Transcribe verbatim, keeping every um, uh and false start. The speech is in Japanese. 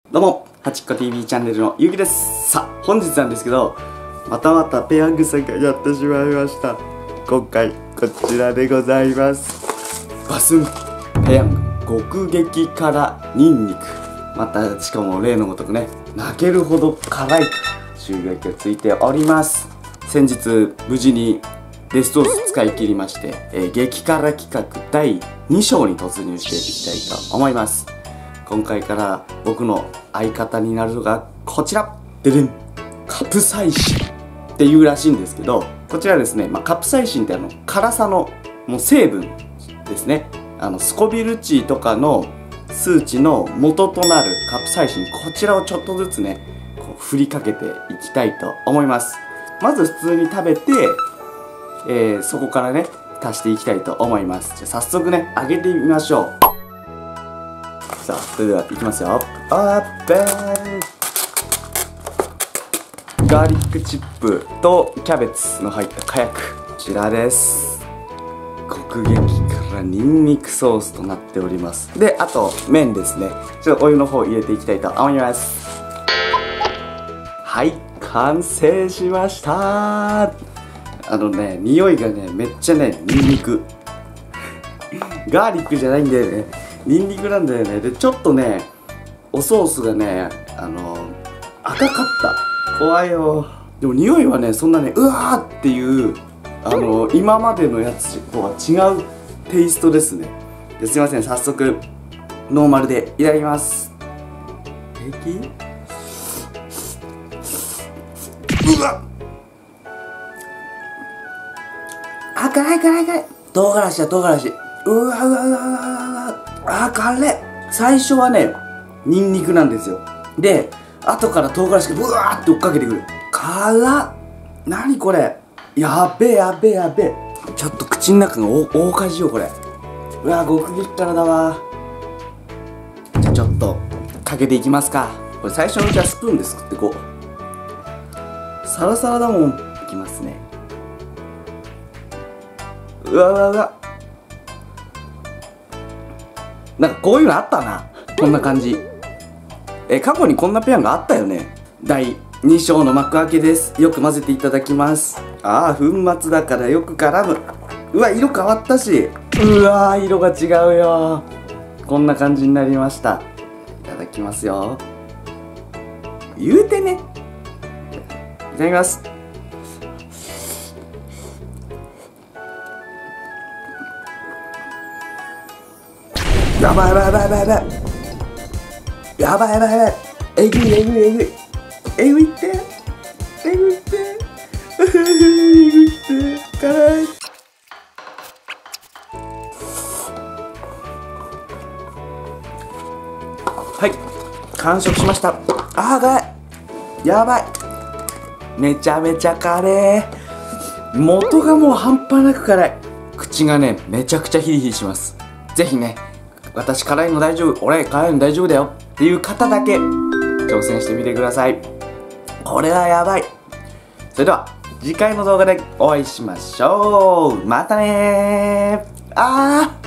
どうも、はちっこ ティービー チャンネルのゆうきです。さあ、本日なんですけど、またまたペヤングさんがやってしまいました。今回、こちらでございます。バスンペヤング極激辛ニンニク。また、しかも例のごとくね、泣けるほど辛い収益がついております。先日、無事にデスソース使い切りまして、えー、激辛企画だいに章に突入していきたいと思います。今回から僕の相方になるのがこちらででんカプサイシンっていうらしいんですけど、こちらですね、まあ、カプサイシンってあの辛さのもう成分ですね。あのスコビル値とかの数値の元となるカプサイシン、こちらをちょっとずつねこう振りかけていきたいと思います。まず普通に食べて、えー、そこからね足していきたいと思います。じゃあ早速ね揚げてみましょう。さあそれではいきますよ。オープン。ガーリックチップとキャベツの入った火薬、こちらです。極激辛ニンニクソースとなっております。であと麺ですね。ちょっとお湯の方入れていきたいと思います。はい、完成しました。あのね匂いがねめっちゃねニンニクガーリックじゃないんだよね、ニンニクなんだよね。でちょっとねおソースがねあの赤かった。怖いよ。でも匂いはねそんなねうわーっていうあの今までのやつとは違うテイストですね。ですいません、早速ノーマルでいただきます。平気？うわっ、あ、辛い辛い辛い。唐辛子だ唐辛子。うわうわうわうわうわ。あ、辛い。最初はねニンニクなんですよ。で後から唐辛子がブワーって追っかけてくる。辛っ。何これ、やべえやべえやべえ。ちょっと口の中が大火事よこれ。うわ極激辛だわ。じゃあちょっとかけていきますか。これ最初のうちはスプーンですくってこうサラサラだもん。いきますね。うわうわうわ。なんかこういうのあったな、こんな感じ。え過去にこんなペヤングあったよね。だいに章の幕開けです。よく混ぜていただきます。ああ粉末だからよく絡む。うわ色変わったし、うわ色が違うよ。こんな感じになりました。いただきますよ。言うてね。いただきます。やばいやばいやばいやばいやばいやばいやばいやばい。えぐいえぐいえぐいえぐいってえぐいってえぐいって辛い。はい完食しました。あー辛い、やばい、めちゃめちゃ辛い。元がもう半端なく辛い。口がねめちゃくちゃヒリヒリします。ぜひね私辛いの大丈夫、俺辛いの大丈夫だよっていう方だけ挑戦してみてください。これはやばい。それでは次回の動画でお会いしましょう。またねー。あー